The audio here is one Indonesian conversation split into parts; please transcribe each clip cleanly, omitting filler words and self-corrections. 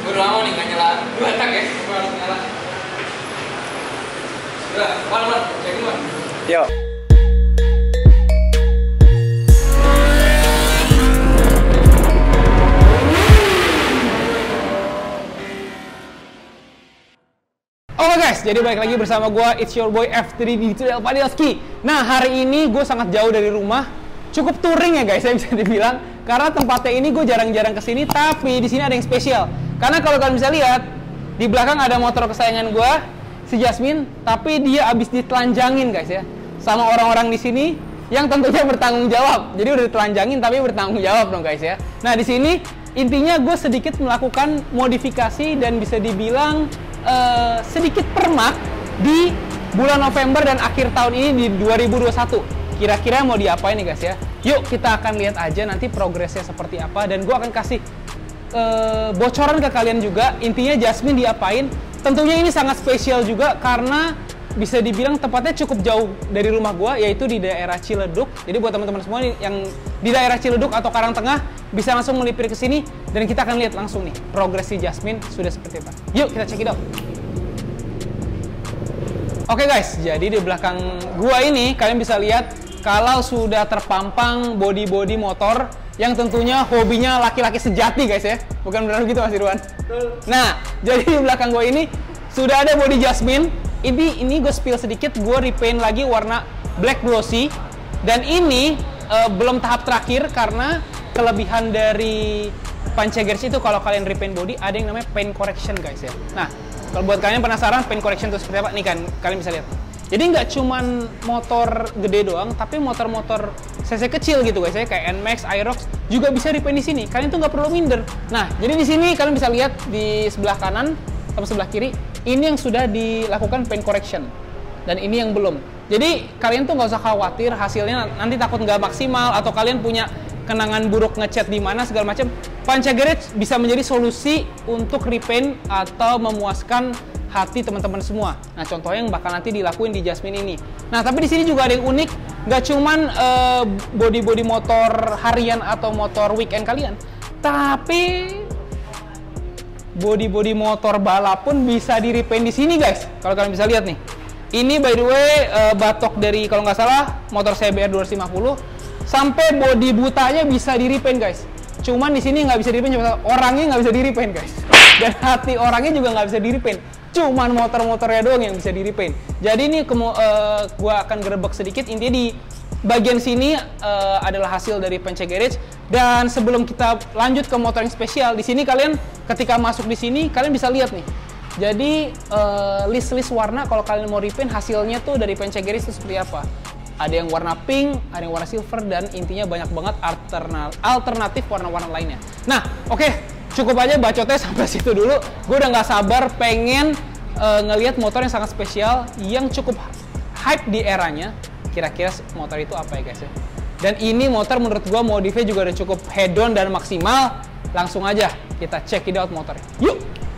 Udah lama nih nggak nyala dua tak ya, baru nyala. Udah, mana? Cekin man. Yo. Oke guys, jadi balik lagi bersama gue, it's your boy F3D Tutorial Padilski. Nah, hari ini gue sangat jauh dari rumah, cukup touring ya guys, saya bisa dibilang. Karena tempatnya ini gue jarang-jarang kesini, tapi di sini ada yang spesial. Karena kalau kalian bisa lihat, di belakang ada motor kesayangan gue, si Jasmine, tapi dia abis ditelanjangin guys ya, sama orang-orang di sini yang tentunya bertanggung jawab. Jadi udah ditelanjangin tapi bertanggung jawab dong guys ya. Nah di sini intinya gue sedikit melakukan modifikasi dan bisa dibilang sedikit permak di bulan November dan akhir tahun ini di 2021. Kira-kira mau diapain nih guys ya? Yuk kita akan lihat aja nanti progresnya seperti apa, dan gue akan kasih bocoran ke kalian juga. Intinya Jasmine diapain. Tentunya ini sangat spesial juga karena bisa dibilang tempatnya cukup jauh dari rumah gue, yaitu di daerah Ciledug. Jadi buat teman-teman semua yang di daerah Ciledug atau Karangtengah bisa langsung melipir ke sini dan kita akan lihat langsung nih progresi Jasmine sudah seperti apa. Yuk kita check it out. Oke guys, jadi di belakang gua ini kalian bisa lihat kalau sudah terpampang body-body motor yang tentunya hobinya laki-laki sejati guys ya. Bukan benar begitu Mas Irwan? Nah, jadi di belakang gua ini sudah ada body Jasmine. Ini gue spill sedikit, gue repaint lagi warna black glossy. Dan ini belum tahap terakhir karena kelebihan dari Pancegears itu kalau kalian repaint body ada yang namanya paint correction guys ya. Nah, kalau buat kalian penasaran paint correction itu seperti apa, nih kan kalian bisa lihat. Jadi nggak cuman motor gede doang, tapi motor-motor cc kecil gitu guys ya, kayak NMAX, Aerox juga bisa repaint di sini. Kalian tuh nggak perlu minder. Nah, jadi di sini kalian bisa lihat di sebelah kanan sama sebelah kiri, ini yang sudah dilakukan paint correction dan ini yang belum. Jadi kalian tuh nggak usah khawatir hasilnya nanti takut nggak maksimal atau kalian punya kenangan buruk ngecat di mana segala macam. Pancegears bisa menjadi solusi untuk repaint atau memuaskan hati teman-teman semua. Nah, contohnya yang bakal nanti dilakuin di Jasmine ini. Nah, tapi di sini juga ada yang unik, nggak cuman body-body motor harian atau motor weekend kalian, tapi body-body motor balap pun bisa di repaint di sini guys. Kalau kalian bisa lihat nih, ini by the way batok dari kalau nggak salah motor CBR 250 sampai body butanya bisa di repaint guys. Cuman di sini nggak bisa di repaint, cuma orangnya nggak bisa di repaint guys. Dan hati orangnya juga nggak bisa di repaint. Cuman motor-motornya doang yang bisa di repaint. Jadi ini gua akan gerebek sedikit. Intinya di bagian sini adalah hasil dari Pancegears. Dan sebelum kita lanjut ke motor yang spesial, di sini kalian ketika masuk di sini kalian bisa lihat nih. Jadi list-list warna kalau kalian mau repaint hasilnya tuh dari Pancegears itu seperti apa. Ada yang warna pink, ada yang warna silver, dan intinya banyak banget alternatif warna-warna lainnya. Nah, oke, cukup aja bacotnya sampai situ dulu. Gue udah nggak sabar pengen ngelihat motor yang sangat spesial yang cukup hype di eranya. Kira-kira motor itu apa ya guys ya? Dan ini motor menurut gua modifnya juga udah cukup head-on dan maksimal. Langsung aja kita check it out motornya. Yuk!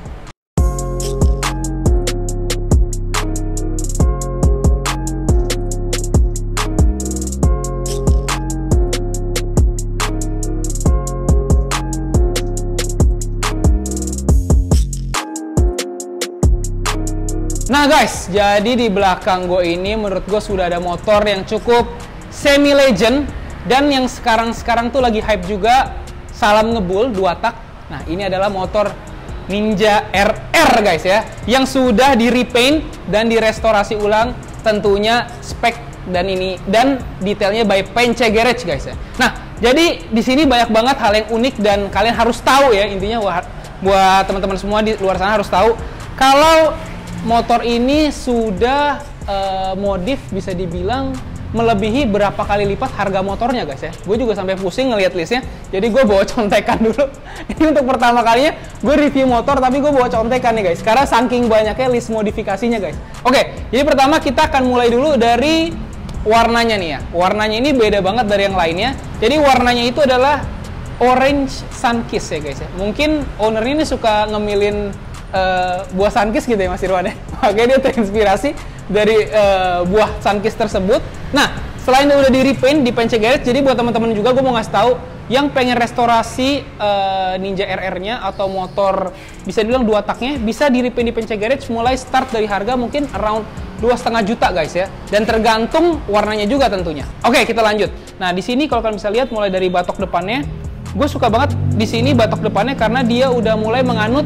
Nah guys, jadi di belakang gue ini menurut gue sudah ada motor yang cukup semi legend dan yang sekarang tuh lagi hype juga, Salam Ngebul 2 tak. Nah, ini adalah motor Ninja RR guys ya, yang sudah di repaint dan direstorasi ulang, tentunya spek dan detailnya by Pancegears guys ya. Nah, jadi di sini banyak banget hal yang unik dan kalian harus tahu ya, intinya buat teman-teman semua di luar sana harus tahu kalau motor ini sudah modif bisa dibilang melebihi berapa kali lipat harga motornya guys ya. Gue juga sampai pusing ngeliat listnya, jadi gue bawa contekan dulu. Ini untuk pertama kalinya gue review motor tapi gue bawa contekan nih guys, karena saking banyaknya list modifikasinya guys. Oke, jadi pertama kita akan mulai dulu dari warnanya nih ya. Warnanya ini beda banget dari yang lainnya. Jadi warnanya itu adalah orange Sunkiss ya guys ya. Mungkin ownernya ini suka ngemilin buah Sunkiss gitu ya Mas Irwan ya. Makanya dia terinspirasi dari buah Sunkiss tersebut. Nah, selain udah di repaint di Pancegears, jadi buat teman-teman juga gue mau ngasih tahu yang pengen restorasi Ninja RR-nya atau motor bisa dibilang 2 taknya, bisa di repaint di Panca Garage mulai start dari harga mungkin around 2,5 juta guys ya. Dan tergantung warnanya juga tentunya. Oke, kita lanjut. Nah, di sini kalau kalian bisa lihat mulai dari batok depannya, gue suka banget di sini batok depannya karena dia udah mulai menganut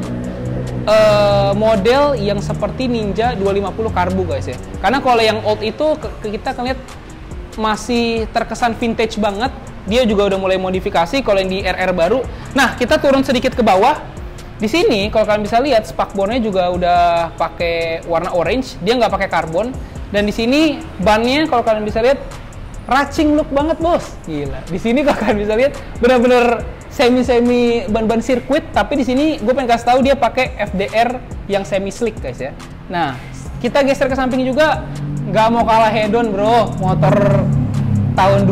model yang seperti Ninja 250 Karbu guys ya. Karena kalau yang old itu kita akan lihat masih terkesan vintage banget. Dia juga udah mulai modifikasi kalau yang di RR baru. Nah, kita turun sedikit ke bawah. Di sini kalau kalian bisa lihat spakbornya juga udah pakai warna orange. Dia nggak pakai karbon. Dan di sini bannya kalau kalian bisa lihat racing look banget bos. Gila. Di sini kalau kalian bisa lihat bener-bener semi ban sirkuit, tapi di sini gue pengen kasih tahu dia pakai FDR yang semi slick guys ya. Nah, kita geser ke samping juga, nggak mau kalah hedon bro, motor tahun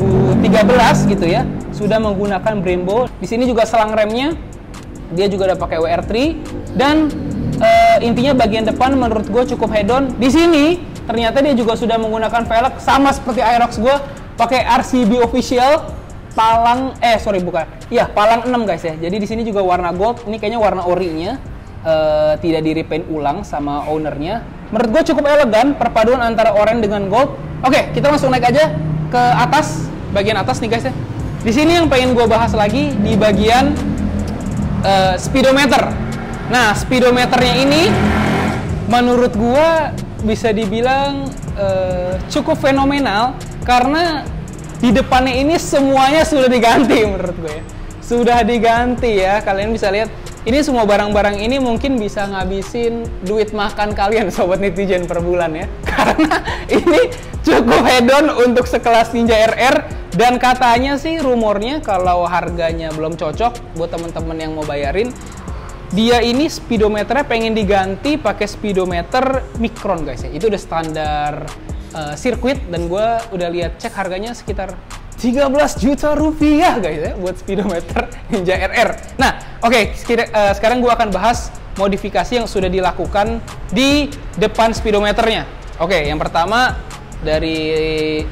2013 gitu ya, sudah menggunakan Brembo. Di sini juga selang remnya, dia juga udah pakai WR3 dan intinya bagian depan menurut gue cukup hedon. Di sini ternyata dia juga sudah menggunakan velg sama seperti Aerox gue, pakai RCB official. Palang palang 6 guys ya. Jadi di sini juga warna gold. Ini kayaknya warna orinya, tidak di repaint ulang sama ownernya. Menurut gue cukup elegan perpaduan antara oranye dengan gold. Oke, kita langsung naik aja ke atas, bagian atas nih guys ya. Di sini yang pengen gue bahas lagi di bagian speedometer. Nah, speedometernya ini menurut gue bisa dibilang cukup fenomenal karena di depannya ini semuanya sudah diganti menurut gue ya. Sudah diganti ya, kalian bisa lihat. Ini semua barang-barang ini mungkin bisa ngabisin duit makan kalian sobat netizen per bulan ya. Karena ini cukup hedon untuk sekelas Ninja RR. Dan katanya sih rumornya kalau harganya belum cocok buat temen-temen yang mau bayarin, dia ini speedometernya pengen diganti pakai speedometer Micron guys ya. Itu udah standar sirkuit dan gue udah lihat cek harganya sekitar 13 juta rupiah guys ya buat speedometer Ninja RR. Nah, oke, sekarang gue akan bahas modifikasi yang sudah dilakukan di depan speedometernya. Oke, yang pertama dari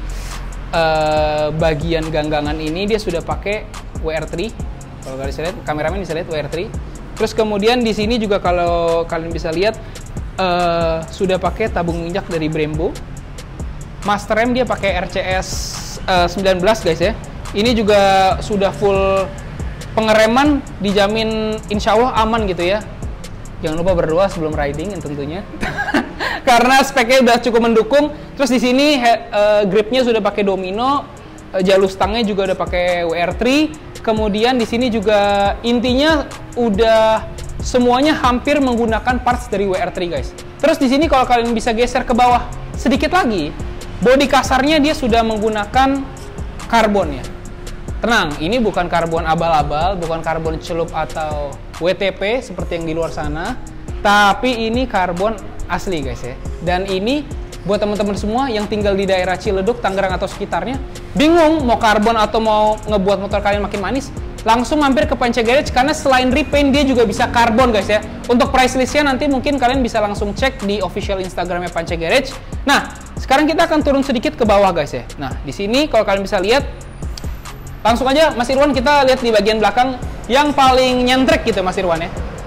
bagian ganggangan ini dia sudah pakai WR3. Kalau kalian bisa lihat, kameramen bisa lihat WR3. Terus kemudian di sini juga kalau kalian bisa lihat sudah pakai tabung minyak dari Brembo. Master rem dia pakai RCS 19 guys ya. Ini juga sudah full pengereman, dijamin insya Allah aman gitu ya. Jangan lupa berdoa sebelum riding tentunya. Karena speknya udah cukup mendukung. Terus di sini gripnya sudah pakai Domino, jalur stangnya juga udah pakai WR3. Kemudian di sini juga intinya udah semuanya hampir menggunakan parts dari WR3 guys. Terus di sini kalau kalian bisa geser ke bawah sedikit lagi, bodi kasarnya dia sudah menggunakan karbon ya. Tenang, ini bukan karbon abal-abal, bukan karbon celup atau WTP seperti yang di luar sana, tapi ini karbon asli guys ya. Dan ini buat teman-teman semua yang tinggal di daerah Ciledug, Tangerang atau sekitarnya, bingung mau karbon atau mau ngebuat motor kalian makin manis, langsung mampir ke Panca Garage karena selain repaint dia juga bisa karbon guys ya. Untuk price listnya nanti mungkin kalian bisa langsung cek di official Instagramnya Panca Garage. Nah, sekarang kita akan turun sedikit ke bawah guys ya. Nah, di sini kalau kalian bisa lihat, langsung aja Mas Irwan kita lihat di bagian belakang yang paling nyentrek gitu Mas Irwan ya.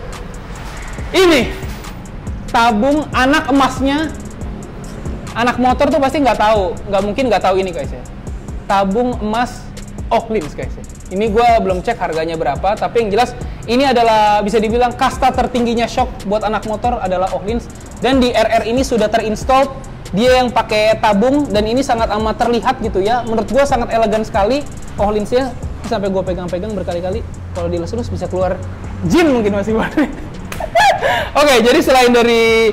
Ini tabung anak emasnya. Anak motor tuh pasti nggak mungkin nggak tahu ini guys ya. Tabung emas Ohlins guys ya. Ini gue belum cek harganya berapa, tapi yang jelas ini adalah bisa dibilang kasta tertingginya shock buat anak motor adalah Ohlins. Dan di RR ini sudah terinstall, dia yang pakai tabung dan ini sangat amat terlihat gitu ya. Menurut gue sangat elegan sekali Ohlinsnya. Sampai gue pegang-pegang berkali-kali, kalau dilus-lus bisa keluar jin mungkin masih banyak. Oke, jadi selain dari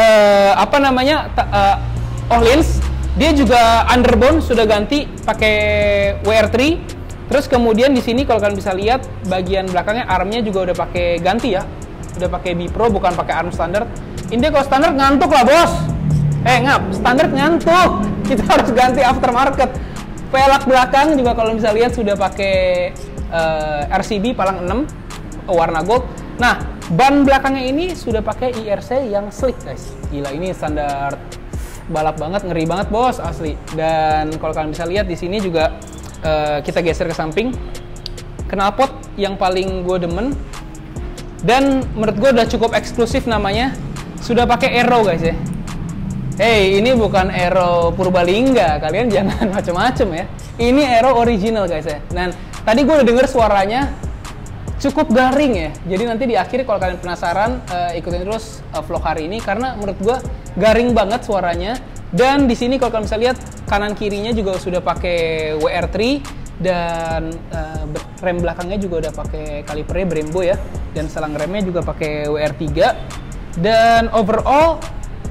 Ohlins, dia juga underbone sudah ganti pakai WR3. Terus kemudian di sini kalau kalian bisa lihat bagian belakangnya armnya juga udah pakai ganti ya. Udah pakai Bipro bukan pakai arm standar. Ini kalau standar ngantuk lah, Bos. Standar ngantuk. Kita harus ganti aftermarket. Pelak belakang juga kalau bisa lihat sudah pakai RCB palang 6 warna gold. Nah, ban belakangnya ini sudah pakai IRC yang slick, guys. Gila, ini standar balap banget, ngeri banget, Bos, asli. Dan kalau kalian bisa lihat di sini juga kita geser ke samping. knalpot yang paling gue demen. Dan menurut gue udah cukup eksklusif namanya. Sudah pakai aero guys ya. Hey, ini bukan aero Purbalingga, kalian jangan macem-macem ya. Ini aero original guys ya. Dan tadi gue udah denger suaranya cukup garing ya. Jadi nanti di akhir kalau kalian penasaran, ikutin terus vlog hari ini karena menurut gue garing banget suaranya. Dan di sini kalau kalian bisa lihat kanan kirinya juga sudah pakai WR3 dan rem belakangnya juga udah pakai kalipernya Brembo ya. Dan selang remnya juga pakai WR3. Dan overall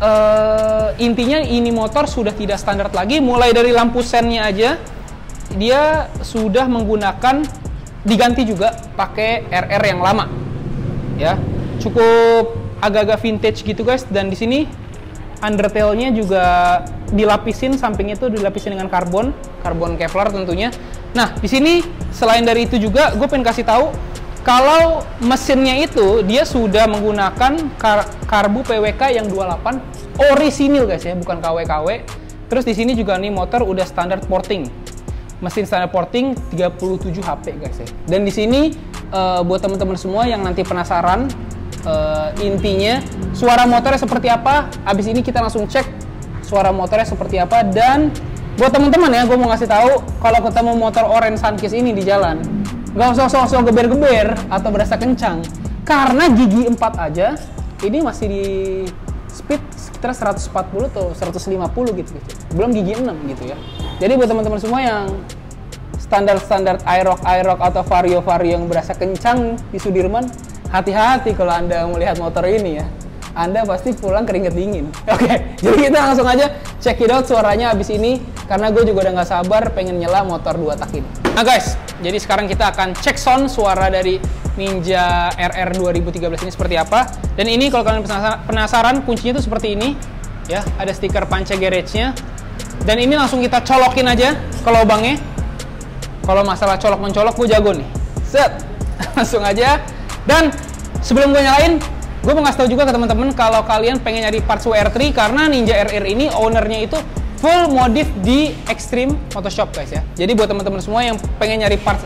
intinya ini motor sudah tidak standar lagi. Mulai dari lampu sennya aja dia sudah menggunakan, diganti juga pakai RR yang lama ya, cukup agak-agak vintage gitu guys. Dan di sini undertailnya juga dilapisin, sampingnya itu dilapisin dengan karbon Kevlar tentunya. Nah di sini selain dari itu juga gue pengen kasih tahu kalau mesinnya itu dia sudah menggunakan karbu PWK yang 28 orisinil guys ya, bukan KW-KW. Terus di sini juga nih motor udah standar porting. Mesin standar porting 37 HP guys ya. Dan di sini buat teman-teman semua yang nanti penasaran intinya suara motornya seperti apa, abis ini kita langsung cek suara motornya seperti apa. Dan buat teman-teman ya, gue mau ngasih tahu kalau ketemu motor Orange Sunkist ini di jalan, gak usah sok-sok geber-geber atau berasa kencang, karena gigi 4 aja ini masih di speed sekitar 140 atau 150 gitu. Belum gigi 6 gitu ya. Jadi buat teman-teman semua yang standar iRock atau Vario yang berasa kencang di Sudirman, hati-hati kalau Anda melihat motor ini ya. Anda pasti pulang keringet dingin. Oke, jadi kita langsung aja check it out suaranya abis ini, karena gue juga udah gak sabar pengen nyela motor 2 tak ini. Nah guys, jadi sekarang kita akan cek sound suara dari Ninja RR 2013 ini seperti apa. Dan ini kalau kalian penasaran, kuncinya itu seperti ini ya, ada stiker Panca Garage-nya. Dan ini langsung kita colokin aja ke lubangnya. Kalau masalah colok-mencolok gue jago nih. Set, langsung aja. Dan sebelum gue nyalain, gue mau ngasih tau juga ke teman-teman kalau kalian pengen nyari parts WR3, karena Ninja RR ini ownernya itu full modif di Extreme Motoshop guys ya. Jadi buat teman-teman semua yang pengen nyari parts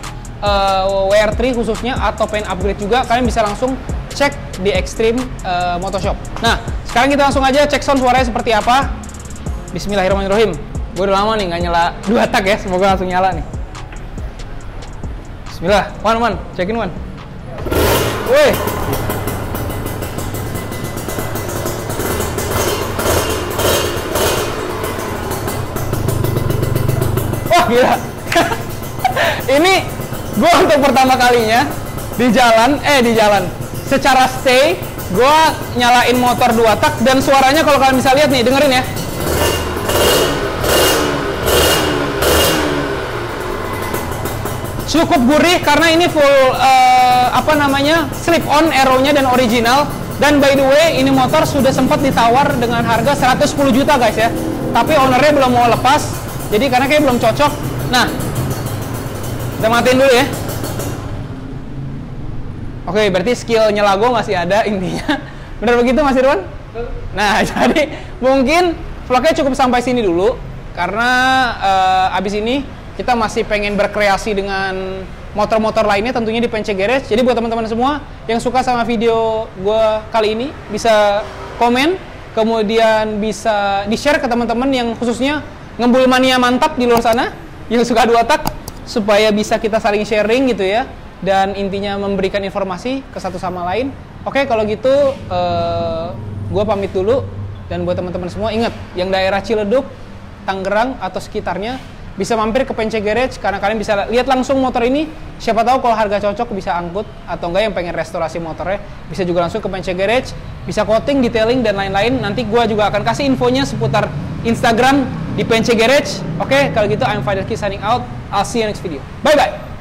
WR3 khususnya atau pengen upgrade juga, kalian bisa langsung cek di Extreme Motoshop. Nah, sekarang kita langsung aja cek sound suaranya seperti apa. Bismillahirrahmanirrahim. Gue udah lama nih nggak nyala 2 tak ya, semoga langsung nyala nih. Bismillah, Wan, cekin Wan. Woi. Wah gila. Ini gue untuk pertama kalinya di jalan secara stay, gue nyalain motor 2 tak dan suaranya kalau kalian bisa lihat nih, dengerin ya. Cukup gurih karena ini full slip on aeronya dan original. Dan by the way, ini motor sudah sempat ditawar dengan harga 110 juta guys ya. Tapi ownernya belum mau lepas. Jadi karena kayak belum cocok. Nah, kita matiin dulu ya. Oke, berarti skill nyela gue masih ada intinya. Bener begitu Mas Irwan? Nah, jadi mungkin vlognya cukup sampai sini dulu. Karena abis ini kita masih pengen berkreasi dengan motor-motor lainnya tentunya di Panca Garage. Jadi buat teman-teman semua yang suka sama video gue kali ini, bisa komen, kemudian bisa di-share ke teman-teman yang khususnya ngebul mania mantap di luar sana, yang suka 2 tak, supaya bisa kita saling sharing gitu ya. Dan intinya memberikan informasi ke satu sama lain. Oke, kalau gitu gue pamit dulu. Dan buat teman-teman semua, ingat, yang daerah Ciledug, Tangerang atau sekitarnya, bisa mampir ke Panca Garage karena kalian bisa lihat langsung motor ini. Siapa tahu kalau harga cocok bisa angkut, atau enggak yang pengen restorasi motornya bisa juga langsung ke Panca Garage, bisa coating, detailing dan lain-lain. Nanti gua juga akan kasih infonya seputar Instagram di Panca Garage. Oke, kalau gitu I'm Fadil Ki signing out. I'll see you next video. Bye bye.